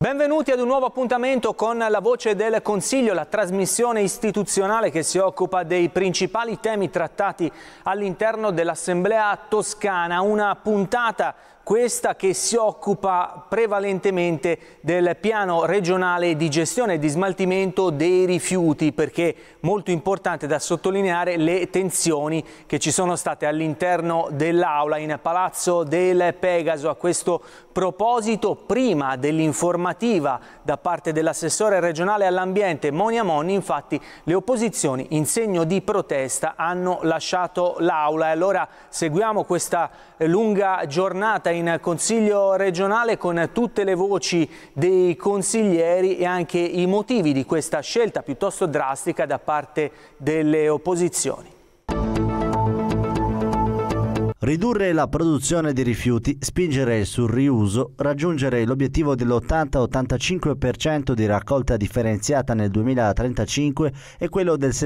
Benvenuti ad un nuovo appuntamento con La Voce del Consiglio, la trasmissione istituzionale che si occupa dei principali temi trattati all'interno dell'Assemblea toscana. Una puntata questa che si occupa prevalentemente del piano regionale di gestione e di smaltimento dei rifiuti, perché molto importante da sottolineare le tensioni che ci sono state all'interno dell'Aula in Palazzo del Pegaso. A questo proposito, prima dell'informativa da parte dell'assessore regionale all'ambiente Monia Monni, infatti le opposizioni in segno di protesta hanno lasciato l'Aula. E allora seguiamo questa lunga giornata in Consiglio regionale con tutte le voci dei consiglieri e anche i motivi di questa scelta piuttosto drastica da parte delle opposizioni. Ridurre la produzione di rifiuti, spingere sul riuso, raggiungere l'obiettivo dell'80-85% di raccolta differenziata nel 2035 e quello del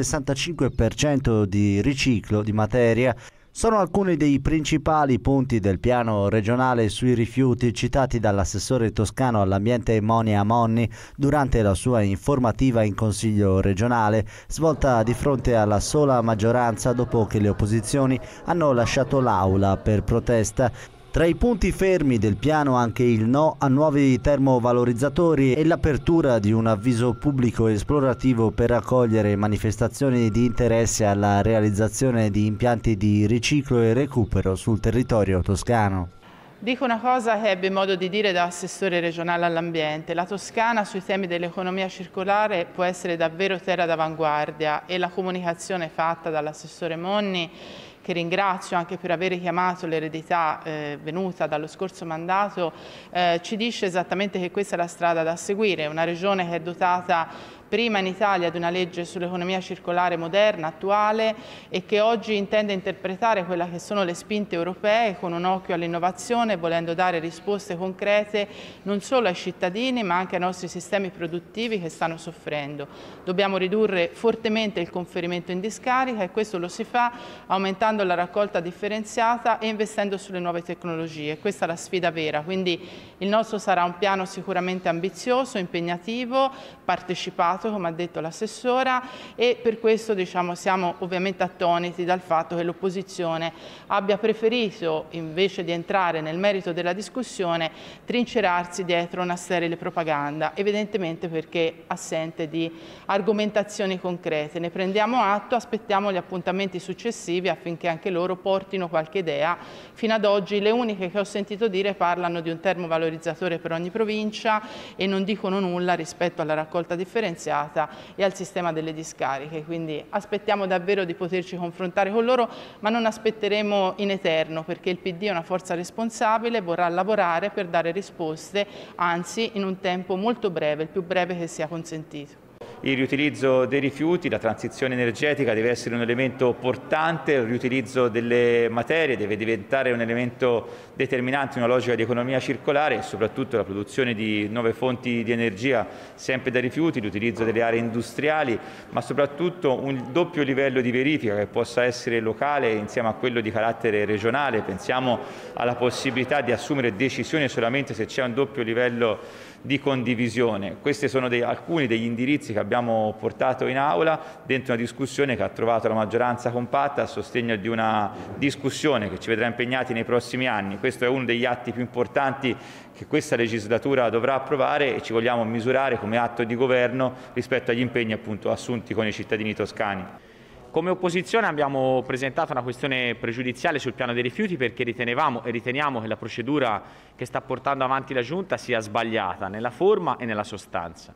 65% di riciclo di materia sono alcuni dei principali punti del piano regionale sui rifiuti citati dall'assessore toscano all'ambiente Monia Monni durante la sua informativa in Consiglio regionale, svolta di fronte alla sola maggioranza dopo che le opposizioni hanno lasciato l'Aula per protesta. Tra i punti fermi del piano anche il no a nuovi termovalorizzatori e l'apertura di un avviso pubblico esplorativo per raccogliere manifestazioni di interesse alla realizzazione di impianti di riciclo e recupero sul territorio toscano. Dico una cosa che ebbe modo di dire da assessore regionale all'ambiente: la Toscana sui temi dell'economia circolare può essere davvero terra d'avanguardia, e la comunicazione fatta dall'assessore Monni, che ringrazio anche per aver chiamato l'eredità venuta dallo scorso mandato, ci dice esattamente che questa è la strada da seguire. Una regione che è dotata prima in Italia di una legge sull'economia circolare moderna, attuale, e che oggi intende interpretare quelle che sono le spinte europee con un occhio all'innovazione, volendo dare risposte concrete non solo ai cittadini ma anche ai nostri sistemi produttivi che stanno soffrendo. Dobbiamo ridurre fortemente il conferimento in discarica, e questo lo si fa aumentando la raccolta differenziata e investendo sulle nuove tecnologie. Questa è la sfida vera, quindi il nostro sarà un piano sicuramente ambizioso, impegnativo, partecipato, come ha detto l'assessora, e per questo siamo ovviamente attoniti dal fatto che l'opposizione abbia preferito, invece di entrare nel merito della discussione, trincerarsi dietro una sterile propaganda, evidentemente perché assente di argomentazioni concrete. Ne prendiamo atto, aspettiamo gli appuntamenti successivi affinché anche loro portino qualche idea. Fino ad oggi le uniche che ho sentito dire parlano di un termovalorizzatore per ogni provincia e non dicono nulla rispetto alla raccolta differenziata e al sistema delle discariche. Quindi aspettiamo davvero di poterci confrontare con loro, ma non aspetteremo in eterno, perché il PD è una forza responsabile, vorrà lavorare per dare risposte, anzi in un tempo molto breve, il più breve che sia consentito. Il riutilizzo dei rifiuti, la transizione energetica deve essere un elemento portante, il riutilizzo delle materie deve diventare un elemento determinante in una logica di economia circolare, e soprattutto la produzione di nuove fonti di energia sempre da rifiuti, l'utilizzo delle aree industriali, ma soprattutto un doppio livello di verifica che possa essere locale insieme a quello di carattere regionale. Pensiamo alla possibilità di assumere decisioni solamente se c'è un doppio livello di condivisione. Questi sono alcuni degli indirizzi che abbiamo portato in Aula dentro una discussione che ha trovato la maggioranza compatta a sostegno di una discussione che ci vedrà impegnati nei prossimi anni. Questo è uno degli atti più importanti che questa legislatura dovrà approvare, e ci vogliamo misurare come atto di governo rispetto agli impegni appunto assunti con i cittadini toscani. Come opposizione abbiamo presentato una questione pregiudiziale sul piano dei rifiuti perché ritenevamo e riteniamo che la procedura che sta portando avanti la Giunta sia sbagliata nella forma e nella sostanza.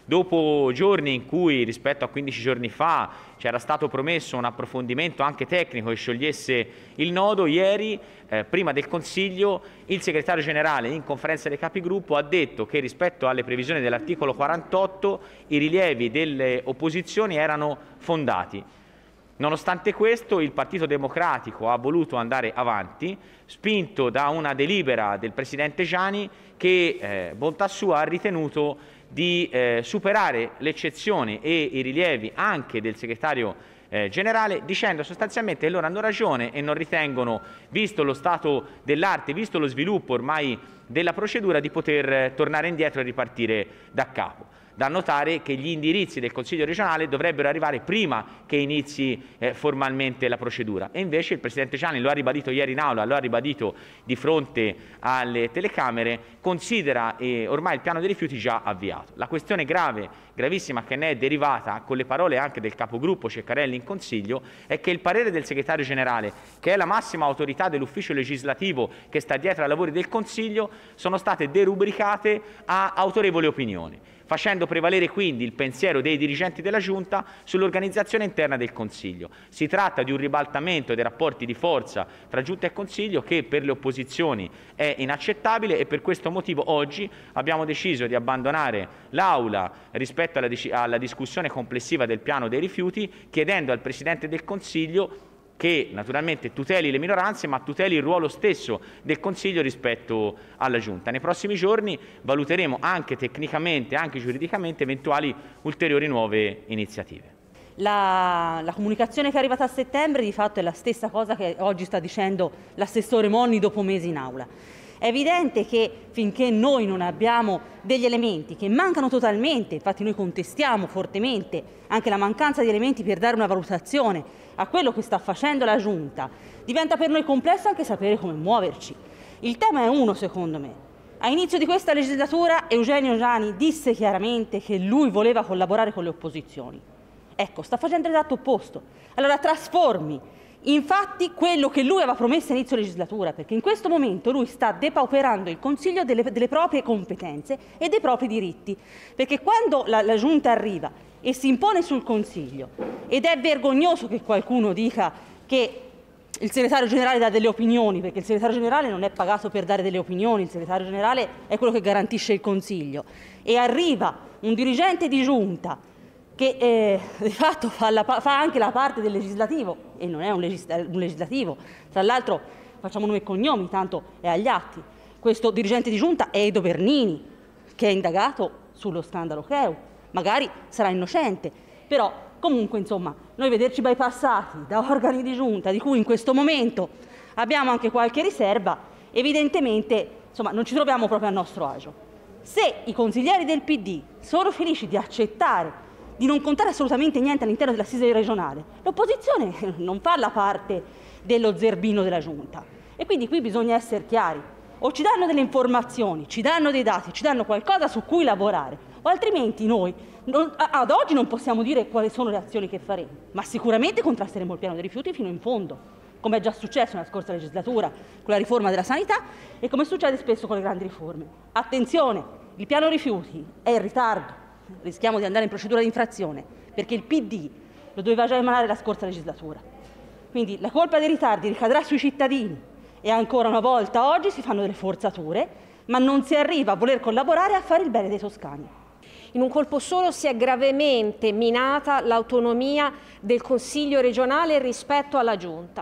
Dopo giorni in cui rispetto a 15 giorni fa c'era stato promesso un approfondimento anche tecnico che sciogliesse il nodo, ieri, prima del Consiglio, il segretario generale in conferenza dei capigruppo ha detto che rispetto alle previsioni dell'articolo 48 i rilievi delle opposizioni erano fondati. Nonostante questo, il Partito Democratico ha voluto andare avanti, spinto da una delibera del Presidente Giani che, bontà sua, ha ritenuto di superare l'eccezione e i rilievi anche del segretario generale, dicendo sostanzialmente che loro hanno ragione e non ritengono, visto lo stato dell'arte, visto lo sviluppo ormai della procedura, di poter tornare indietro e ripartire da capo. Da notare che gli indirizzi del Consiglio regionale dovrebbero arrivare prima che inizi formalmente la procedura, e invece il Presidente Ciani lo ha ribadito ieri in aula, lo ha ribadito di fronte alle telecamere, considera ormai il piano dei rifiuti già avviato. La questione gravissima che ne è derivata, con le parole anche del capogruppo Ceccarelli in Consiglio, è che il parere del Segretario Generale, che è la massima autorità dell'ufficio legislativo che sta dietro ai lavori del Consiglio, sono state derubricate a autorevoli opinioni, facendo prevalere quindi il pensiero dei dirigenti della Giunta sull'organizzazione interna del Consiglio. Si tratta di un ribaltamento dei rapporti di forza tra Giunta e Consiglio che per le opposizioni è inaccettabile, e per questo motivo oggi abbiamo deciso di abbandonare l'Aula rispetto alla discussione complessiva del piano dei rifiuti, chiedendo al Presidente del Consiglio che naturalmente tuteli le minoranze, ma tuteli il ruolo stesso del Consiglio rispetto alla Giunta. Nei prossimi giorni valuteremo anche tecnicamente, anche giuridicamente, eventuali ulteriori nuove iniziative. La comunicazione che è arrivata a settembre di fatto è la stessa cosa che oggi sta dicendo l'assessore Monni dopo mesi in aula. È evidente che finché noi non abbiamo degli elementi che mancano totalmente, infatti noi contestiamo fortemente anche la mancanza di elementi per dare una valutazione a quello che sta facendo la Giunta, diventa per noi complesso anche sapere come muoverci. Il tema è uno, secondo me. A inizio di questa legislatura Eugenio Ciani disse chiaramente che lui voleva collaborare con le opposizioni. Ecco, sta facendo l'esatto opposto. Allora trasformi infatti quello che lui aveva promesso a inizio legislatura, perché in questo momento lui sta depauperando il Consiglio delle proprie competenze e dei propri diritti, perché quando la Giunta arriva e si impone sul Consiglio, ed è vergognoso che qualcuno dica che il segretario generale dà delle opinioni, perché il segretario generale non è pagato per dare delle opinioni, il segretario generale è quello che garantisce il Consiglio, e arriva un dirigente di Giunta che di fatto fa anche la parte del legislativo, e non è un legislativo, tra l'altro facciamo nome e cognomi, tanto è agli atti. Questo dirigente di Giunta è Edo Bernini, che è indagato sullo scandalo CEU, magari sarà innocente, però comunque insomma noi vederci bypassati da organi di Giunta di cui in questo momento abbiamo anche qualche riserva, evidentemente insomma non ci troviamo proprio a nostro agio. Se i consiglieri del PD sono felici di accettare di non contare assolutamente niente all'interno dell'assise regionale, l'opposizione non fa la parte dello zerbino della Giunta, e quindi qui bisogna essere chiari: o ci danno delle informazioni, ci danno dei dati, ci danno qualcosa su cui lavorare, o altrimenti noi ad oggi non possiamo dire quali sono le azioni che faremo, ma sicuramente contrasteremo il piano dei rifiuti fino in fondo, come è già successo nella scorsa legislatura con la riforma della sanità e come succede spesso con le grandi riforme. Attenzione, il piano rifiuti è in ritardo, rischiamo di andare in procedura di infrazione, perché il PD lo doveva già emanare la scorsa legislatura. Quindi la colpa dei ritardi ricadrà sui cittadini, e ancora una volta oggi si fanno delle forzature, ma non si arriva a voler collaborare a fare il bene dei toscani. In un colpo solo si è gravemente minata l'autonomia del Consiglio regionale rispetto alla Giunta,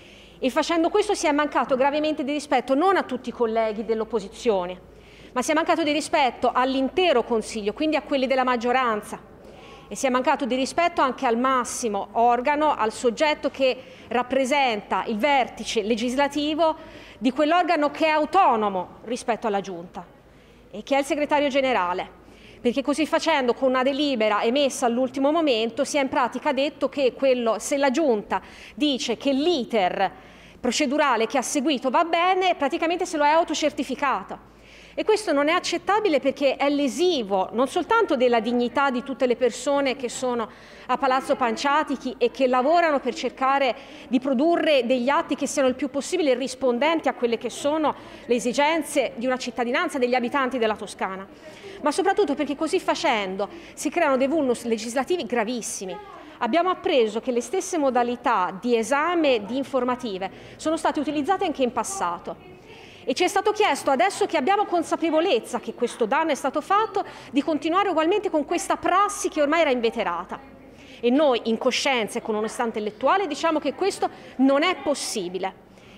e facendo questo si è mancato gravemente di rispetto non a tutti i colleghi dell'opposizione, ma si è mancato di rispetto all'intero Consiglio, quindi a quelli della maggioranza, e si è mancato di rispetto anche al massimo organo, al soggetto che rappresenta il vertice legislativo di quell'organo che è autonomo rispetto alla Giunta, e che è il segretario generale. Perché così facendo, con una delibera emessa all'ultimo momento, si è in pratica detto che se la Giunta dice che l'iter procedurale che ha seguito va bene, praticamente se lo è autocertificato. E questo non è accettabile, perché è lesivo non soltanto della dignità di tutte le persone che sono a Palazzo Panciatichi e che lavorano per cercare di produrre degli atti che siano il più possibile rispondenti a quelle che sono le esigenze di una cittadinanza, degli abitanti della Toscana, ma soprattutto perché così facendo si creano dei vulnus legislativi gravissimi. Abbiamo appreso che le stesse modalità di esame di informative sono state utilizzate anche in passato. E ci è stato chiesto, adesso che abbiamo consapevolezza che questo danno è stato fatto, di continuare ugualmente con questa prassi che ormai era inveterata. E noi, in coscienza e con onestà intellettuale, diciamo che questo non è possibile.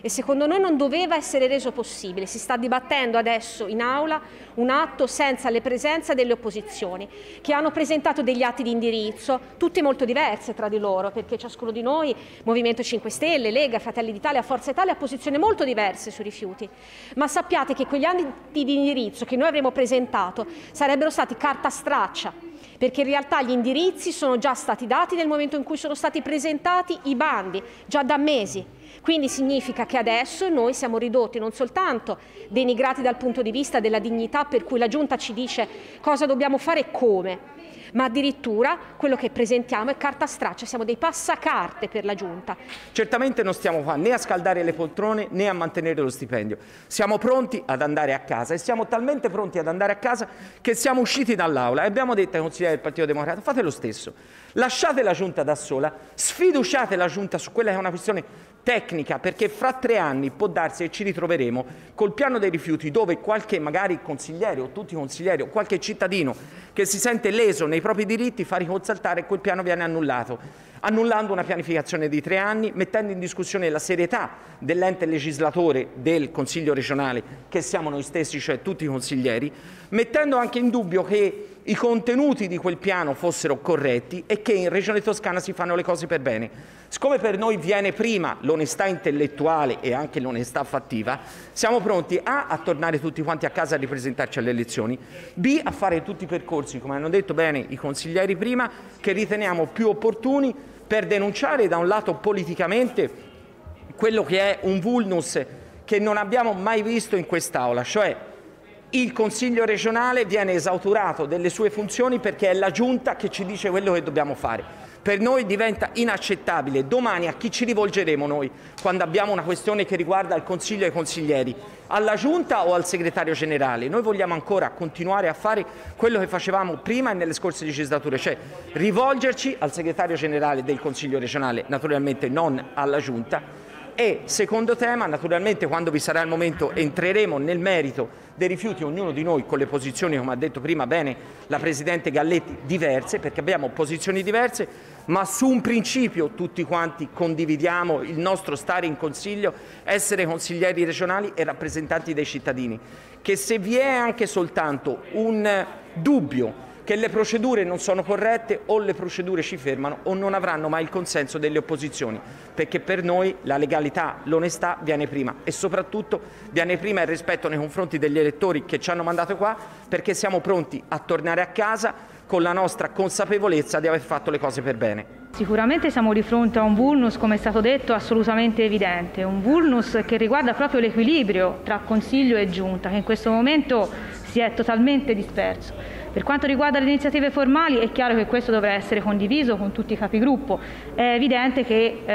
e secondo noi non doveva essere reso possibile. Si sta dibattendo adesso in aula un atto senza le presenze delle opposizioni, che hanno presentato degli atti di indirizzo, tutte molto diverse tra di loro, perché ciascuno di noi, Movimento 5 Stelle, Lega, Fratelli d'Italia, Forza Italia, ha posizioni molto diverse sui rifiuti. Ma sappiate che quegli atti di indirizzo che noi avremmo presentato sarebbero stati carta straccia, perché in realtà gli indirizzi sono già stati dati nel momento in cui sono stati presentati i bandi, già da mesi. Quindi significa che adesso noi siamo ridotti non soltanto denigrati dal punto di vista della dignità, per cui la Giunta ci dice cosa dobbiamo fare e come, ma addirittura quello che presentiamo è carta straccia, siamo dei passacarte per la Giunta. Certamente non stiamo qua né a scaldare le poltrone né a mantenere lo stipendio, siamo pronti ad andare a casa e siamo talmente pronti ad andare a casa che siamo usciti dall'aula e abbiamo detto ai consiglieri del Partito Democratico: fate lo stesso, lasciate la Giunta da sola, sfiduciate la Giunta su quella che è una questione tecnica, perché fra 3 anni può darsi che ci ritroveremo col piano dei rifiuti dove qualche magari consigliere o tutti i consiglieri o qualche cittadino che si sente leso nei propri diritti fa riconsaltare e quel piano viene annullato, annullando una pianificazione di 3 anni, mettendo in discussione la serietà dell'ente legislatore del Consiglio regionale, che siamo noi stessi, cioè tutti i consiglieri, mettendo anche in dubbio che i contenuti di quel piano fossero corretti e che in Regione Toscana si fanno le cose per bene. Siccome per noi viene prima l'onestà intellettuale e anche l'onestà fattiva, siamo pronti a tornare tutti quanti a casa a ripresentarci alle elezioni, b, a fare tutti i percorsi, come hanno detto bene i consiglieri prima, che riteniamo più opportuni per denunciare da un lato politicamente quello che è un vulnus che non abbiamo mai visto in quest'Aula, cioè il Consiglio regionale viene esautorato delle sue funzioni perché è la Giunta che ci dice quello che dobbiamo fare. Per noi diventa inaccettabile. Domani a chi ci rivolgeremo noi quando abbiamo una questione che riguarda il Consiglio e i consiglieri? Alla Giunta o al Segretario Generale? Noi vogliamo ancora continuare a fare quello che facevamo prima e nelle scorse legislature, cioè rivolgerci al Segretario Generale del Consiglio regionale, naturalmente non alla Giunta. E secondo tema, naturalmente quando vi sarà il momento entreremo nel merito dei rifiuti, ognuno di noi con le posizioni, come ha detto prima bene la Presidente Galletti, diverse, perché abbiamo posizioni diverse, ma su un principio tutti quanti condividiamo il nostro stare in Consiglio, essere consiglieri regionali e rappresentanti dei cittadini, che se vi è anche soltanto un dubbio che le procedure non sono corrette, o le procedure ci fermano o non avranno mai il consenso delle opposizioni, perché per noi la legalità, l'onestà viene prima e soprattutto viene prima il rispetto nei confronti degli elettori che ci hanno mandato qua, perché siamo pronti a tornare a casa con la nostra consapevolezza di aver fatto le cose per bene. Sicuramente siamo di fronte a un vulnus, come è stato detto, assolutamente evidente, un vulnus che riguarda proprio l'equilibrio tra Consiglio e Giunta, che in questo momento si è totalmente disperso. Per quanto riguarda le iniziative formali è chiaro che questo dovrà essere condiviso con tutti i capigruppo, è evidente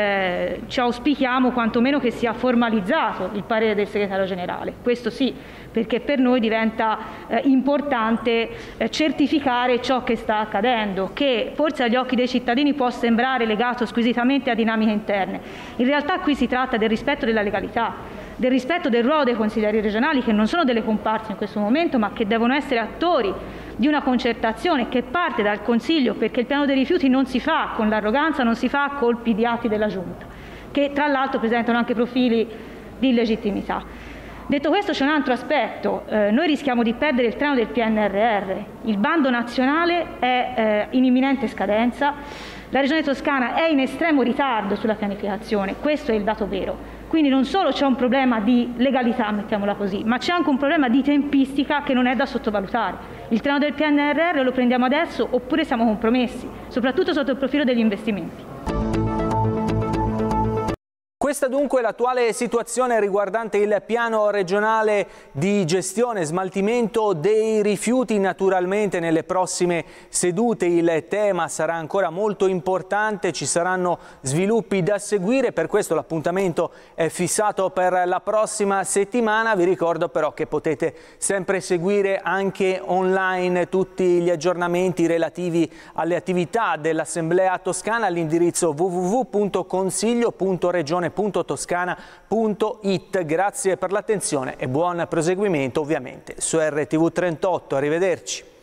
che ci auspichiamo quantomeno che sia formalizzato il parere del Segretario Generale, questo sì, perché per noi diventa importante certificare ciò che sta accadendo, che forse agli occhi dei cittadini può sembrare legato squisitamente a dinamiche interne. In realtà qui si tratta del rispetto della legalità, del rispetto del ruolo dei consiglieri regionali, che non sono delle comparse in questo momento, ma che devono essere attori di una concertazione che parte dal Consiglio, perché il piano dei rifiuti non si fa con l'arroganza, non si fa a colpi di atti della Giunta, che tra l'altro presentano anche profili di illegittimità. Detto questo, c'è un altro aspetto, noi rischiamo di perdere il treno del PNRR, il bando nazionale è in imminente scadenza, la Regione Toscana è in estremo ritardo sulla pianificazione, questo è il dato vero. Quindi non solo c'è un problema di legalità, mettiamola così, ma c'è anche un problema di tempistica che non è da sottovalutare. Il treno del PNRR lo prendiamo adesso oppure siamo compromessi, soprattutto sotto il profilo degli investimenti. Questa dunque è l'attuale situazione riguardante il piano regionale di gestione e smaltimento dei rifiuti. Naturalmente nelle prossime sedute il tema sarà ancora molto importante, ci saranno sviluppi da seguire, per questo l'appuntamento è fissato per la prossima settimana. Vi ricordo però che potete sempre seguire anche online tutti gli aggiornamenti relativi alle attività dell'Assemblea toscana all'indirizzo www.consiglio.regione.toscana.it. Grazie per l'attenzione e buon proseguimento ovviamente su RTV 38. Arrivederci.